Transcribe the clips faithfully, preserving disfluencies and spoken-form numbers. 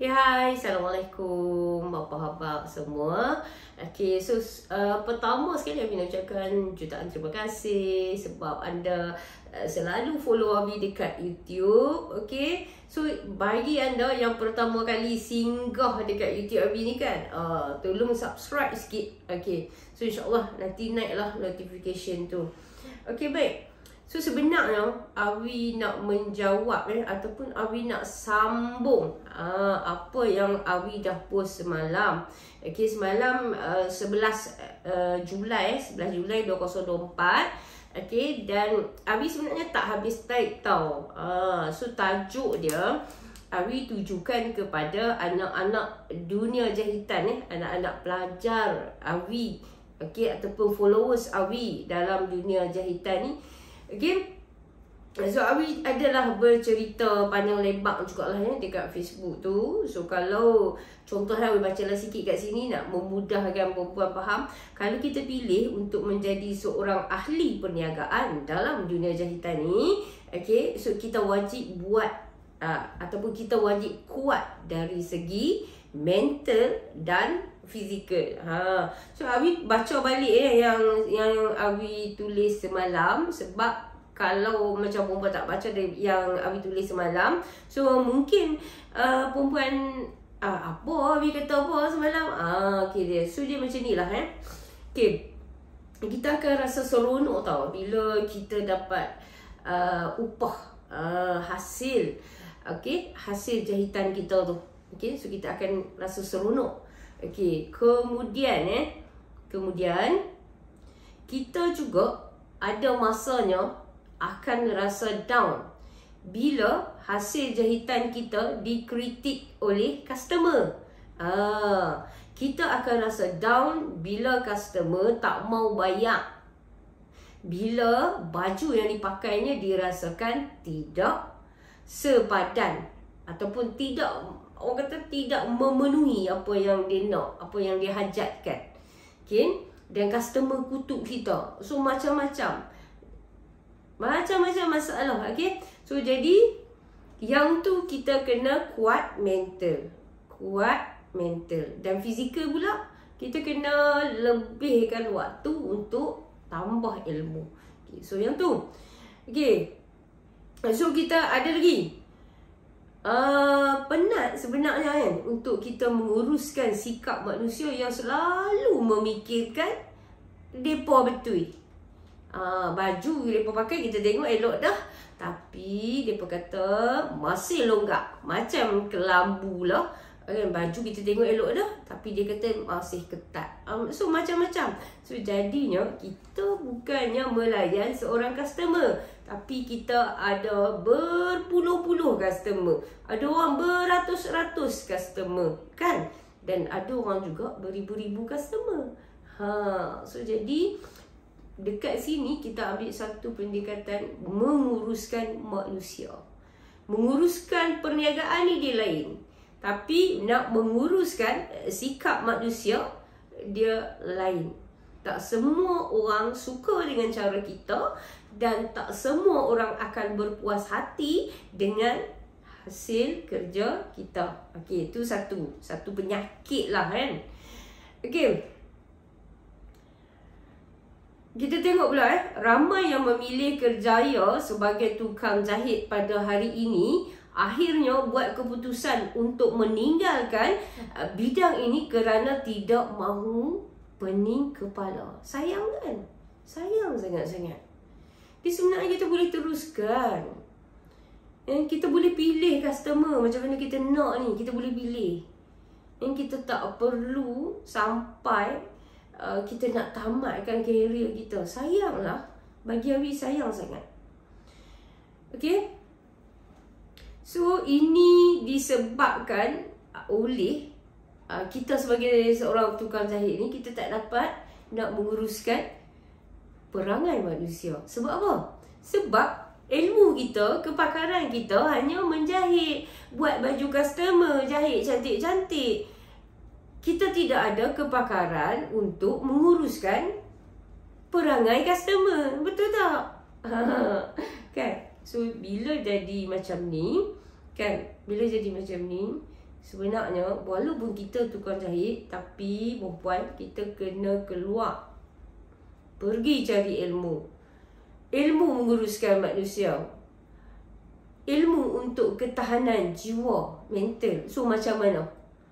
Okay, hai, Assalamualaikum bapa-bapa semua. Okay, so uh, pertama sekali Abi nak ucapkan jutaan terima kasih sebab anda uh, selalu follow Abi dekat YouTube. Okay, so bagi anda yang pertama kali singgah dekat YouTube Abi ni kan, uh, tolong subscribe sikit. Okay, so insyaAllah nanti naiklah notification tu. Okay, baik. So sebenarnya Awi nak menjawab eh ataupun Awi nak sambung uh, apa yang Awi dah post semalam. Okey, semalam uh, sebelas Julai sebelas Julai dua ribu dua puluh empat. Okey, dan Awi sebenarnya tak habis type tau. Uh, so tajuk dia Awi tujukan kepada anak-anak dunia jahitan eh, anak-anak pelajar Awi, okey, ataupun followers Awi dalam dunia jahitan ni. Okay, so Awi adalah bercerita panjang lebar jugalah ya dekat Facebook tu. So kalau contohnya Awi bacalah sikit kat sini nak memudahkan perempuan faham. Kalau kita pilih untuk menjadi seorang ahli perniagaan dalam dunia jahitan ni, okay, so kita wajib buat uh, ataupun kita wajib kuat dari segi mental dan fizikal. Ha. So Awi baca balik eh yang yang Awi tulis semalam, sebab kalau macam perempuan tak baca yang Awi tulis semalam, so mungkin uh, perempuan uh, apa Awi kata apa semalam. Ah, okey dia. So dia macam ni lah eh. Okey. Kita akan rasa seronok tau bila kita dapat uh, upah uh, hasil, okey, hasil jahitan kita tu. Okey, so kita akan rasa seronok. Okey, kemudian eh, kemudian kita juga ada masanya akan rasa down bila hasil jahitan kita dikritik oleh customer. Ah, kita akan rasa down bila customer tak mau bayar, bila baju yang dipakainya dirasakan tidak sepadan ataupun tidak, orang kata tidak memenuhi apa yang dia nak, apa yang dia hajatkan. Okay? Dan customer kutuk kita. So macam-macam. Macam-macam masalah. Okay? So jadi yang tu kita kena kuat mental. Kuat mental. Dan fizikal pula kita kena lebihkan waktu untuk tambah ilmu. Okay, so yang tu. Okay. So kita ada lagi. Uh, penat sebenarnya kan untuk kita menguruskan sikap manusia yang selalu memikirkan depa betul. Uh, baju depa pakai kita tengok elok dah, tapi depa kata masih longgak macam kelambu lah. Kan, baju kita tengok elok dah, tapi dia kata masih ketat. Um, so macam-macam. So jadinya kita bukannya melayan seorang customer, tapi kita ada berpuluh-puluh customer. Ada orang beratus-ratus customer kan? Dan ada orang juga beribu-ribu customer. Ha, so jadi dekat sini kita ambil satu pendekatan menguruskan manusia. Menguruskan perniagaan ni dia lain. Tapi nak menguruskan sikap manusia dia lain. Tak semua orang suka dengan cara kita dan tak semua orang akan berpuas hati dengan hasil kerja kita. Okey, itu satu satu penyakit lah kan. Okey. Kita tengok pula eh, ramai yang memilih kerjaya sebagai tukang jahit pada hari ini akhirnya buat keputusan untuk meninggalkan uh, bidang ini kerana tidak mahu pening kepala. Sayang kan? Sayang sangat-sangat. Jadi sebenarnya kita boleh teruskan. Eh, kita boleh pilih customer macam mana kita nak ni. Kita boleh pilih. Eh, kita tak perlu sampai uh, kita nak tamatkan kerjaya kita. Sayanglah. Bagi Awi sayang sangat. Okey? So ini disebabkan oleh uh, kita sebagai seorang tukang jahit ni, kita tak dapat nak menguruskan perangai manusia. Sebab apa? Sebab ilmu kita, kepakaran kita hanya menjahit, buat baju customer, jahit cantik-cantik. Kita tidak ada kepakaran untuk menguruskan perangai customer. Betul tak? Kan? So bila jadi macam ni, kan, bila jadi macam ni, Sebenarnya walaupun kita tukang jahit, tapi perempuan kita kena keluar, pergi cari ilmu. Ilmu menguruskan manusia, ilmu untuk ketahanan jiwa, mental. So macam mana?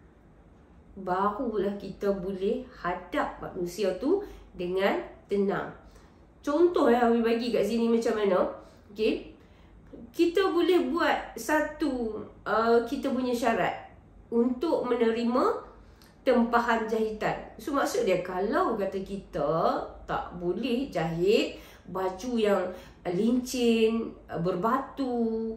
Barulah kita boleh hadap manusia tu dengan tenang. Contoh yang Awi bagi kat sini macam mana. Okay, kita boleh buat satu uh, kita punya syarat untuk menerima tempahan jahitan. So maksud dia, kalau kata kita tak boleh jahit baju yang lincin, berbatu,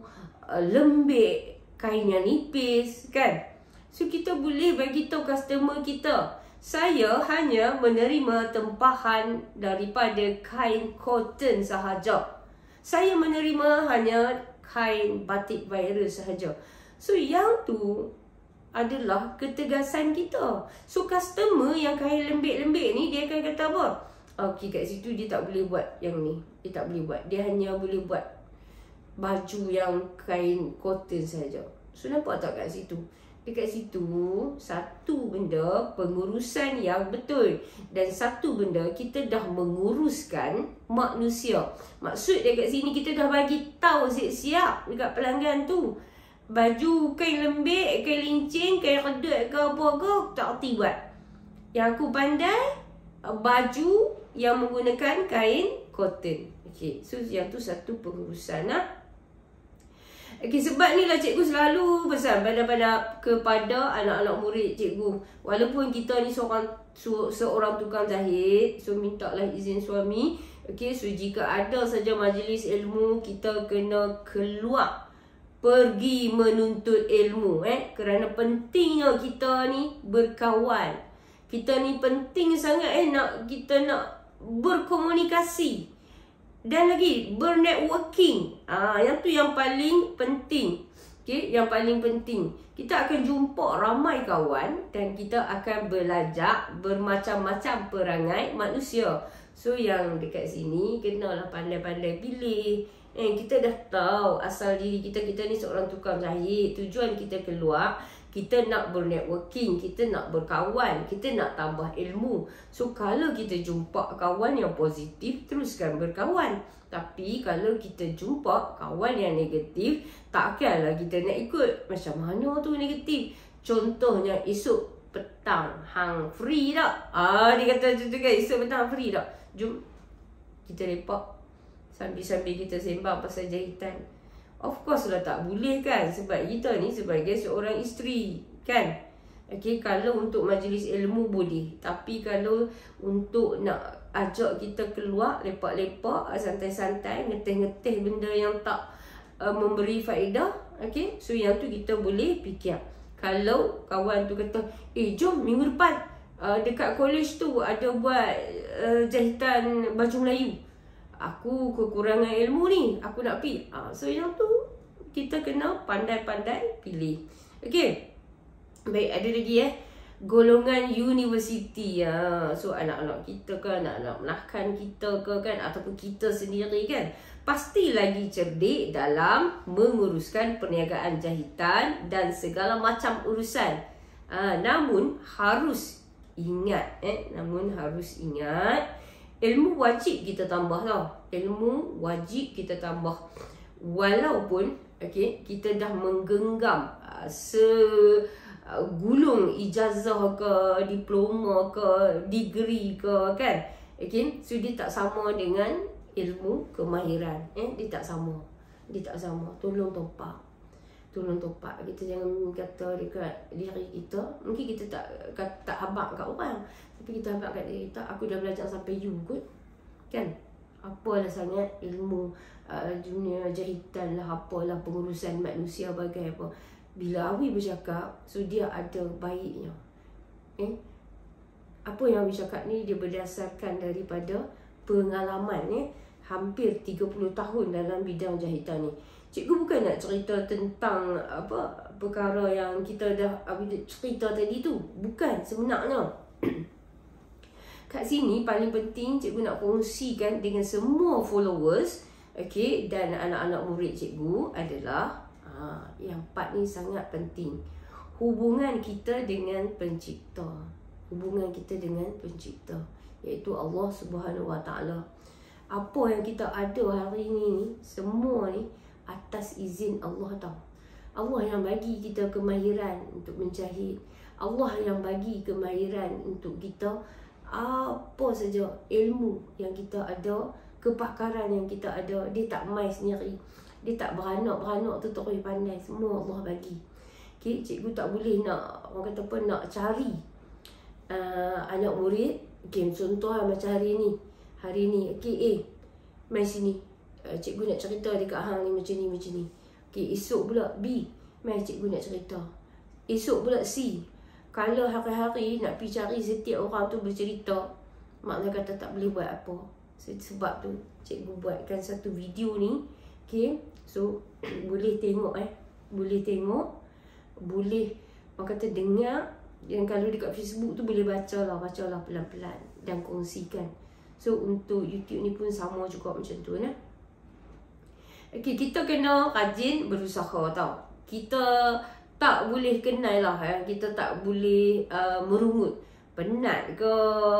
lembik, kain yang nipis, kan? So kita boleh bagi tahu customer kita, saya hanya menerima tempahan daripada kain cotton sahaja. Saya menerima hanya kain batik virus sahaja. So yang tu adalah ketegasan kita. So customer yang kain lembik-lembik ni, dia akan kata apa? Okey, kat situ dia tak boleh buat yang ni. Dia tak boleh buat. Dia hanya boleh buat baju yang kain cotton saja. So nampak tak kat situ? Dekat situ, satu benda pengurusan yang betul, dan satu benda kita dah menguruskan manusia. Maksud dia kat sini, kita dah bagi tahu siap-siap dekat pelanggan tu, baju kain lembik, kain lincin, kain redut ke apa ke, tak erti buat. Yang aku pandai, baju yang menggunakan kain cotton. Okay, so yang tu satu pengurusan lah. Okay, sebab ni lah cikgu selalu pesan pada-pada kepada anak-anak murid cikgu. Walaupun kita ni seorang su, seorang tukang jahit, so mintalah izin suami. Okay, so jika ada saja majlis ilmu, kita kena keluar, pergi menuntut ilmu. Eh, kerana pentingnya kita ni berkawan. Kita ni penting sangat eh nak kita nak berkomunikasi. Dan lagi bernetworking. Ah, yang tu yang paling penting. Okey, yang paling penting. Kita akan jumpa ramai kawan dan kita akan belajar bermacam-macam perangai manusia. So yang dekat sini kenalah pandai-pandai pilih. Eh, kita dah tahu asal diri kita, kita ni seorang tukang jahit. Tujuan kita keluar, kita nak bernetworking, kita nak berkawan, kita nak tambah ilmu. So kalau kita jumpa kawan yang positif, teruskan berkawan. Tapi kalau kita jumpa kawan yang negatif, takkanlah kita nak ikut. Macam mana tu negatif? Contohnya esok petang hang free tak? Ah, dia kata macam tu kan, esok petang free tak? Jom kita lepak sambil-sambil kita sembang pasal jahitan. Of course lah tak boleh kan, sebab kita ni sebagai seorang isteri, kan? Okay, kalau untuk majlis ilmu boleh, tapi kalau untuk nak ajak kita keluar, lepak-lepak, santai-santai, ngeteh-ngeteh benda yang tak uh, memberi faedah, okay, so yang tu kita boleh fikir. Kalau kawan tu kata, eh jom minggu depan uh, dekat college tu ada buat uh, jahitan baju Melayu, aku kekurangan ilmu ni, aku nak pergi. Ha, so yang tu kita kena pandai-pandai pilih. Okey. Baik, ada lagi eh. Golongan universiti. Ha. So anak-anak kita ke, anak-anak menakan kita ke kan, ataupun kita sendiri kan, pasti lagi cerdik dalam menguruskan perniagaan jahitan dan segala macam urusan. Ha, namun harus ingat eh, namun harus ingat ilmu wajib kita tambah tau. Ilmu wajib kita tambah. Walaupun okay, kita dah menggenggam uh, segulung uh, ijazah ke, diploma ke, degree ke kan. Okay, so dia tak sama dengan ilmu kemahiran. Eh, dia tak sama. Dia tak sama. Tolong topak. Tolong topak. Kita jangan kata dekat diri kita. Mungkin kita tak tak habaq kat orang, tapi kita habaq kat diri kita. Aku dah belajar sampai you kot. Kan? Apalah sangat ilmu uh, dunia jahitan lah, apalah pengurusan manusia bagai apa. Bila Awi bercakap, so dia ada baiknya. Eh? Apa yang Awi cakap ni, dia berdasarkan daripada pengalaman eh. Hampir tiga puluh tahun dalam bidang jahitan ni. Cikgu bukan nak cerita tentang apa perkara yang kita dah Awi cerita tadi tu. Bukan sebenarnya. Kat sini paling penting cikgu nak kongsikan dengan semua followers, okay, dan anak-anak murid cikgu adalah ha, yang part ni sangat penting. hubungan kita dengan pencipta. Hubungan kita dengan pencipta, iaitu Allah Subhanahu Wa Taala. Apa yang kita ada hari ini ni, semua ni atas izin Allah tau. Allah yang bagi kita kemahiran untuk menjahit. Allah yang bagi kemahiran untuk kita apa saja ilmu yang kita ada, kepakaran yang kita ada. Dia tak mai sendiri. Dia tak beranak-beranak tu terus pandai. Semua Allah bagi. Okay, cikgu tak boleh nak, orang kata apa, nak cari uh, anak murid. Okay, contoh lah macam hari ni. Hari ni, okay, A, mai sini. Uh, cikgu nak cerita dekat hang ni macam ni, macam ni. Okay, esok pula B, mai cikgu nak cerita. Esok pula C. Kalau hari-hari nak pergi cari setiap orang tu bercerita, maknanya kata tak boleh buat apa. Sebab tu cikgu buatkan satu video ni. Okay, so boleh tengok eh. Boleh tengok. Boleh orang kata dengar. Dan kalau dekat Facebook tu boleh baca lah. Baca lah pelan-pelan dan kongsikan. So untuk YouTube ni pun sama juga macam tu nah. Okay, kita kena rajin berusaha tau. Kita tak boleh kenal lah eh. Kita tak boleh uh, merungut. Penat ke,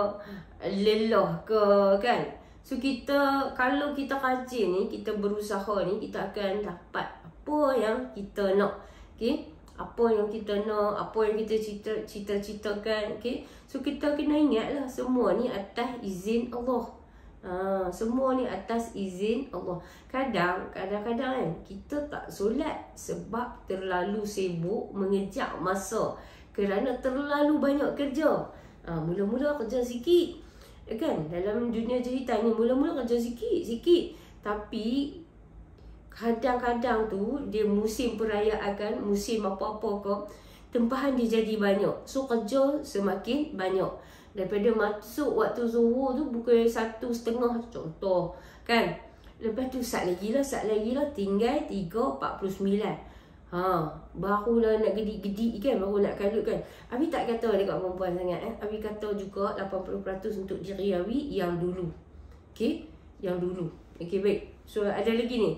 lelah ke kan. So kita, kalau kita rajin ni, kita berusaha ni, kita akan dapat apa yang kita nak. Okay, apa yang kita nak, apa yang kita cita-citakan. Okay, so kita kena ingat lah, semua ni atas izin Allah. Ha, semua ni atas izin Allah. Kadang, kadang-kadang kan, kita tak solat sebab terlalu sibuk mengejar masa. Kerana terlalu banyak kerja. Ha, mula-mula kerja sikit. Kan, dalam dunia jahitan ni, mula-mula kerja sikit, sikit. Tapi, kadang-kadang tu, dia musim perayaan kan, musim apa-apa ke, tempahan dia jadi banyak. So, kerja semakin banyak. Daripada masuk waktu zuhur tu pukul satu setengah contoh kan. Lepas tu sat lagi lah, sat lagi lah, tinggal tiga empat puluh sembilan. Ha, barulah nak gedik-gedik kan, baru nak kalut kan. Abi tak kata dekat perempuan sangat eh. Abi kata juga lapan puluh peratus untuk diri Abi yang dulu. Okey, yang dulu. Okey, baik. So ada lagi ni.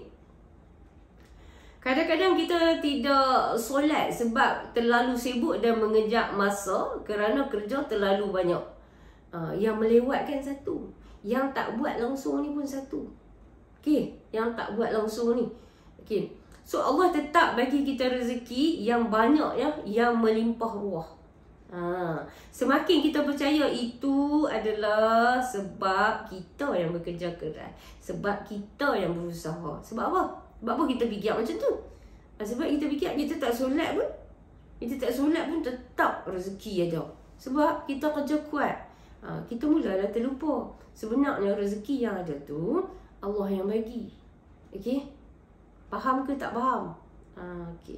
Kadang-kadang kita tidak solat sebab terlalu sibuk dan mengejar masa kerana kerja terlalu banyak. Uh, yang melewatkan satu. Yang tak buat langsung ni pun satu. Okey, yang tak buat langsung ni. Okey. So Allah tetap bagi kita rezeki yang banyak ya, yang melimpah ruah. Ha, semakin kita percaya itu adalah sebab kita yang bekerja keras. Sebab kita yang berusaha. Sebab apa? Sebab apa kita fikir macam tu? Sebab kita fikir kita tak solat pun, kita tak solat pun tetap rezeki ada. Sebab kita kerja kuat. Ha, kita mulalah terlupa. Sebenarnya rezeki yang ada tu Allah yang bagi. Okey? Faham ke tak faham? Ha, okey.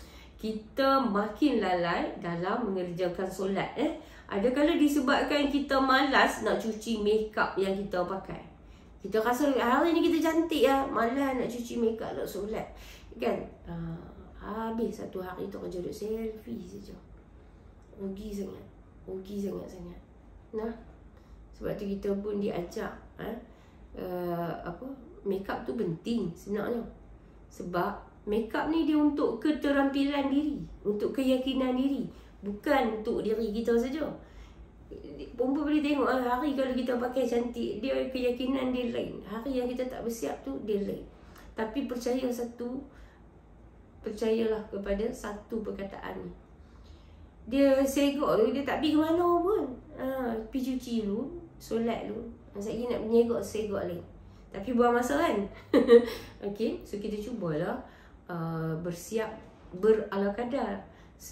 Kita makin lalai dalam mengerjakan solat eh. Ada kala disebabkan kita malas nak cuci makeup yang kita pakai. Kita rasa hari ni kita cantik lah, malas nak cuci makeup nak solat. Kan? Ha, habis satu hari tu kerja duduk selfie saja. Rugi sangat. Rugi sangat-sangat. Nah. Sebab tu kita pun diajak eh, uh, apa? Makeup tu penting sebenarnya. Sebab makeup ni dia untuk keterampilan diri, untuk keyakinan diri, bukan untuk diri kita saja. Perempuan boleh tengok hari kalau kita pakai cantik, dia keyakinan dia lain. Hari yang kita tak bersiap tu dia lain. Tapi percaya satu, percayalah kepada satu perkataan ni. Dia segok tu, dia tak pergi ke mana pun. Ha, pergi cuci dulu, solat dulu. Masa lagi nak menyegok, segok lain. Tapi buang masa kan. Okay, so kita cubalah uh, bersiap berala kadar. Se,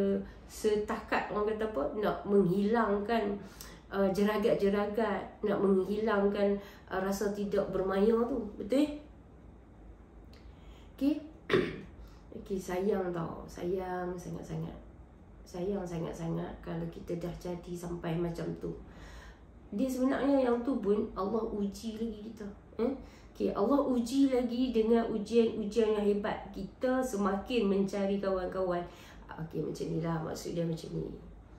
setakat orang kata apa, nak menghilangkan uh, jeragat-jeragat, nak menghilangkan uh, rasa tidak bermaya tu. Betul? Okay. Okay, sayang tau. Sayang sangat-sangat. Sayang sangat-sangat kalau kita dah jadi sampai macam tu. Dia sebenarnya yang tu pun Allah uji lagi kita. Eh? Okay, Allah uji lagi dengan ujian-ujian yang hebat. Kita semakin mencari kawan-kawan. Okay, macam ni lah. Maksud dia macam ni.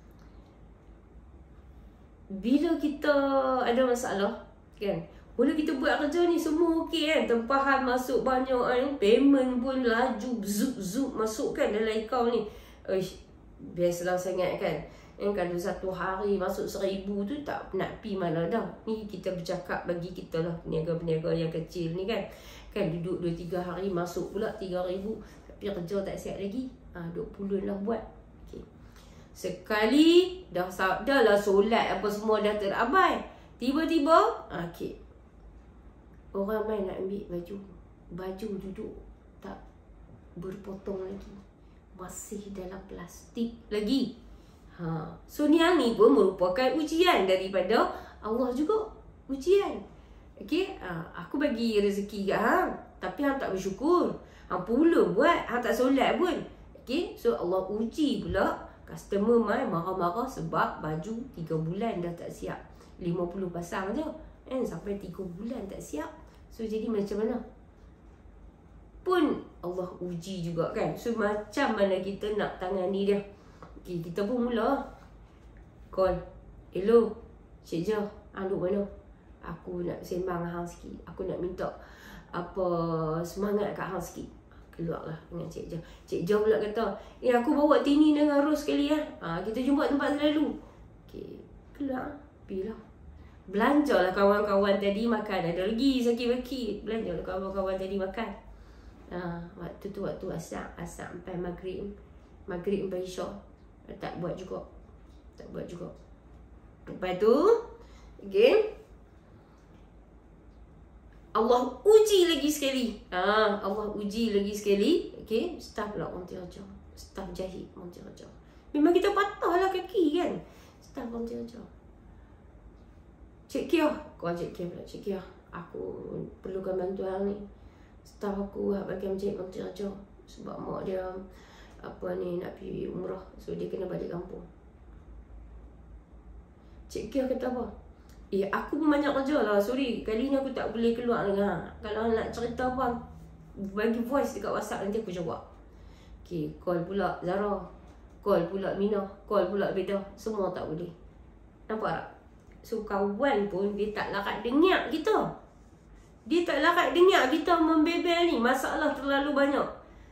Bila kita ada masalah, kan? Bila kita buat kerja ni semua okey kan? Tempahan masuk banyak kan? Payment pun laju, zup-zup masuk kan dalam account ni. Uish, biasalah sangat kan. Eh, kalau satu hari masuk seribu tu tak nak pi mana dah. Ni kita bercakap bagi kita lah peniaga-peniaga yang kecil ni kan. Kan duduk dua tiga hari masuk pula tiga ribu. Tapi kerja tak siap lagi. Ha, dua puluh lah buat. Okay. Sekali dah, dah lah solat apa semua dah terabai. Tiba-tiba, okay, orang main nak ambil baju. Baju duduk tak berpotong lagi. Masih dalam plastik lagi. Ha. So ni yang ni pun merupakan ujian daripada Allah juga. Ujian. Okay. Ha. Aku bagi rezeki kat hang. Tapi hang tak bersyukur. Hang pula buat. Hang tak solat pun. Okay. So Allah uji pula. Customer main marah-marah sebab baju tiga bulan dah tak siap. lima puluh pasang je. Eh, sampai tiga bulan tak siap. So jadi macam mana? Pun Allah uji juga kan. So macam mana kita nak tangani dia. Okay, kita pun mula call. Hello, Cik Jo, hang duduk mana? Aku nak sembang hang sikit. Aku nak minta apa semangat kat hang sikit. Keluarlah dengan Cik Jo. Cik Jo pula kata, eh aku bawa Tini dengan Ros sekali ya. Ha, kita jumpa tempat selalu. Okay, keluar. Pergilah. Belanjalah kawan-kawan tadi makan. Ada lagi sakit-sakit. Belanjalah kawan-kawan tadi makan. Ha, waktu tu waktu asar. Asar sampai maghrib. Maghrib sampai isyak. Tak buat juga. Tak buat juga. Lepas tu, okay, Allah uji lagi sekali. Ha, Allah uji lagi sekali. Okay, staff pula orang Tiraja. Staff jahit orang Tiraja. Memang kita patahlah kaki kan. Staff orang Tiraja. Cik Kia. Kau Cik Kia pula. Cik Kia, aku perlukan bantuan ni. Staff aku bagi Cik orang Tiraja. Sebab mak dia apa ni nak pergi umrah. So dia kena balik kampung. Cik Kia kata apa? Eh, aku pun banyak kerja lah. Sorry, kali ni aku tak boleh keluar dengan hang. Kalau nak cerita apa, bagi voice dekat WhatsApp, nanti aku jawab. Okay, call pula Zara. Call pula Mina. Call pula Beda. Semua tak boleh. Nampak tak? So, kawan pun dia tak larat dengar kita. Dia tak larat dengar kita membebel ni. Masalah terlalu banyak.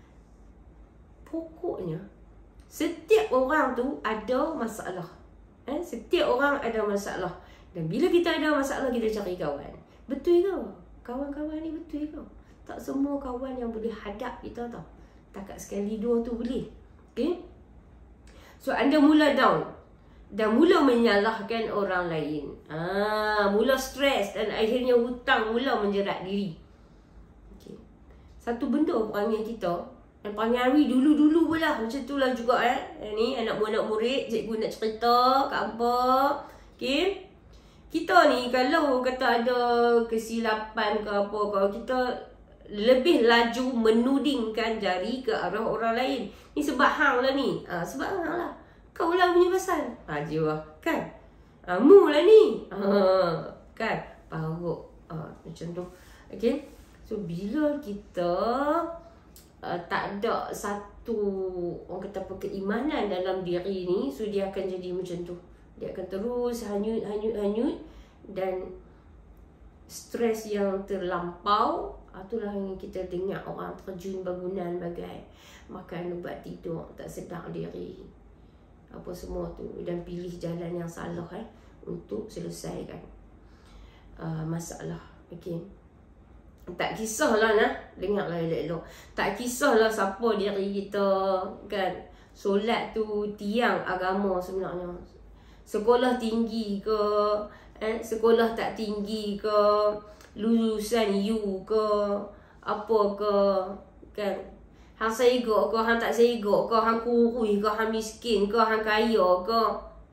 Pokoknya, setiap orang tu ada masalah. Eh? Setiap orang ada masalah. Dan bila kita ada masalah, kita cari kawan. Betul ke? Kawan-kawan ni betul ke? Tak semua kawan yang boleh hadap kita tau. Takat sekali dua tu boleh. Okay? So, anda mula down. Dan mula menyalahkan orang lain. Ah, mula stres dan akhirnya hutang mula menjerat diri. Okay. Satu benda perangai kita. Dan perangai dulu-dulu pula. Macam tu lah juga eh. Ni anak-anak murid. Cikgu nak cerita kat apa. Okay. Kita ni kalau kata ada kesilapan ke apa ke, kita lebih laju menudingkan jari ke arah orang lain. Ni sebab hang lah ni. Ha, sebab hang lah. Kau lah punya pasal. Ha, jiwa. Kan? Ha, mu lah ni. Ha, kan? Paruk. Ha, macam tu. Okay? So, bila kita uh, tak ada satu, orang kata apa, keimanan dalam diri ni, so dia akan jadi macam tu. Dia akan terus hanyut, hanyut, hanyut. Dan stres yang terlampau, itulah yang kita dengar orang terjun bangunan bagai makan ubat tidur, tak sedar diri, apa semua tu. Dan pilih jalan yang salah eh, untuk selesaikan uh, masalah. Okay. Tak kisahlah nah, dengarlah elok-elok. Tak kisahlah siapa diri kita kan. Solat tu tiang agama sebenarnya. Sekolah tinggi ke, eh, sekolah tak tinggi ke, lulusan U ke, apa ke, kan. Hang segok ke, hang tak segok ke, hang kurus ke, hang miskin ke, hang kaya ke.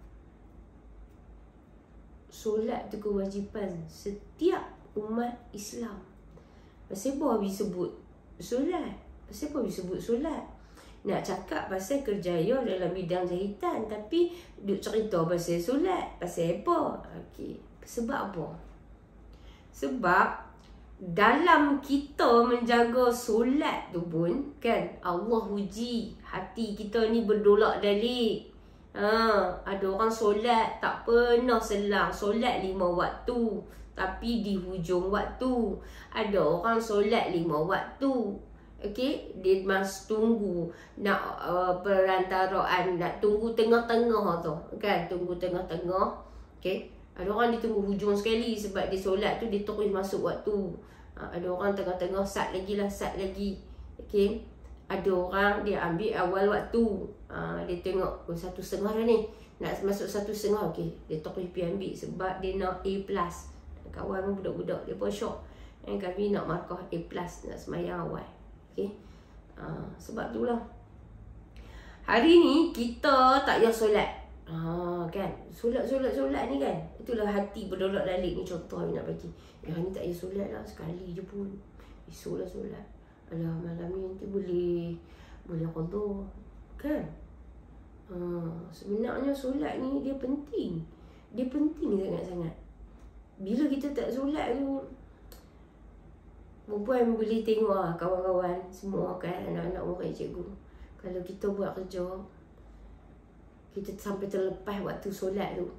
Solat tu kewajipan setiap umat Islam. Pasal apa habis sebut solat? Pasal apa habis sebut solat? Nak cakap pasal kerjaya dalam bidang jahitan, tapi duk cerita pasal solat. Pasal apa? Okey. Sebab apa? Sebab dalam kita menjaga solat tu pun kan, Allah uji hati kita ni berdolak dalik. Ha, ada orang solat tak pernah selang, solat lima waktu tapi di hujung waktu. Ada orang solat lima waktu Okey, dia must tunggu nak uh, perantaraan, nak tunggu tengah-tengah tu. Kan, tunggu tengah-tengah. Okey. Ada orang dia tunggu hujung sekali sebab dia solat tu dia terus masuk waktu. Uh, ada orang tengah-tengah sat lagi lah, sat lagi. Okey. Ada orang dia ambil awal waktu. Uh, dia tengok oh, satu setengah dah ni. Nak masuk satu setengah. Okey. Dia terus pergi ambil sebab dia nak A plus. Kawan budak-budak dia pun syok. Eh, kami nak markah A plus, nak semayang awal. Okay. Uh, sebab itulah hari ni kita tak payah solat. Ha, kan, solat-solat-solat ni kan, itulah hati berdolak dalik ni. Contoh yang nak bagi, eh, hari ni tak payah solat lah, sekali je pun, esok lah solat. Alah, malam ni nanti boleh boleh qada, kan. Ha, sebenarnya solat ni dia penting. Dia penting sangat-sangat. Bila kita tak solat tu, perempuan boleh tengok lah, kawan-kawan semua kan, anak-anak murid cikgu. Kalau kita buat kerja, kita sampai terlepas waktu solat tu,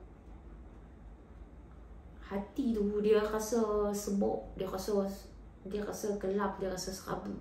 hati tu dia rasa sebok, dia rasa dia rasa gelap, dia rasa serabut.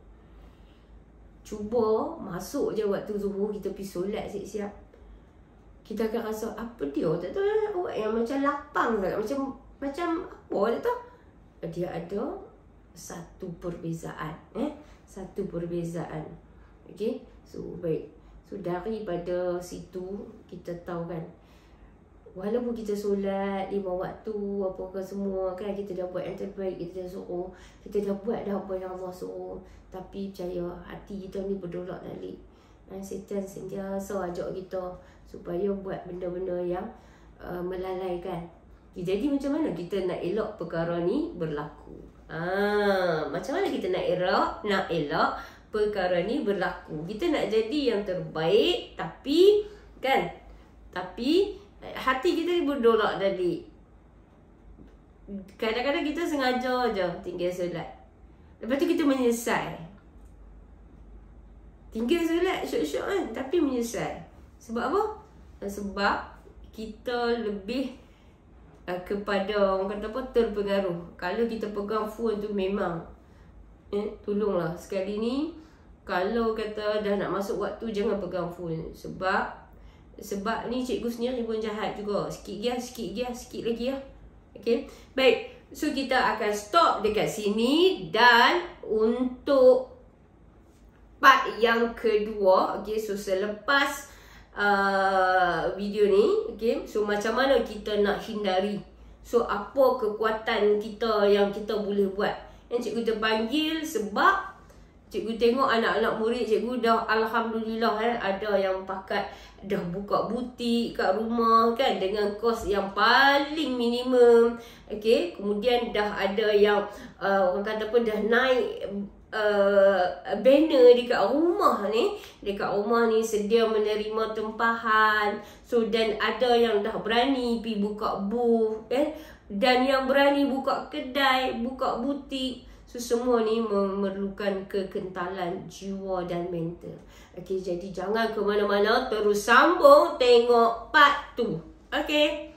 Cuba masuk je waktu zuhur, kita pergi solat siap-siap. Kita akan rasa, apa dia tak tahu, awak yang macam lapang tak? Macam macam apa tak tahu. Dia ada satu perbezaan, eh satu perbezaan. Okey, so baik, so daripada situ kita tahu kan, walaupun kita solat lima waktu apa ke semua kan, kita dah buat yang terbaik, kita dah suruh, kita dah buat dah apa yang Allah suruh, tapi percaya hati kita ni berdolak dalik. Dan setan sentiasa ajak kita supaya buat benda-benda yang uh, melalaikan. Jadi macam mana kita nak elak perkara ni berlaku? Ah, macam mana kita nak elak, nak elak perkara ni berlaku? Kita nak jadi yang terbaik, tapi kan, tapi hati kita ni berdolak dalik. Kadang-kadang kita sengaja je tinggal solat, lepas tu kita menyesal. Tinggal solat syok-syok kan, tapi menyesal. Sebab apa? Sebab kita lebih Uh, kepada orang kata apa, terpengaruh. Kalau kita pegang phone tu memang eh, tolonglah sekali ni, kalau kata dah nak masuk waktu, jangan pegang phone. Sebab Sebab ni cikgu sendiri pun jahat juga. Sikit dia, sikit dia, sikit lagi lah. Okay, baik. So kita akan stop dekat sini. Dan untuk part yang kedua, okay, so selepas Uh, video ni, okay, so macam mana kita nak hindari, so apa kekuatan kita yang kita boleh buat. Yang cikgu terpanggil sebab cikgu tengok anak-anak murid cikgu dah alhamdulillah eh, ada yang pakat dah buka butik kat rumah kan, dengan kos yang paling minimum. Okay, kemudian dah ada yang uh, orang kata pun dah naik Uh, banner dekat rumah ni, dekat rumah ni sedia menerima tempahan. So dan ada yang dah berani pergi buka booth eh, dan yang berani buka kedai, buka butik. So semua ni memerlukan kekentalan jiwa dan mental. Okey, jadi jangan ke mana-mana, terus sambung tengok part tu. Okey.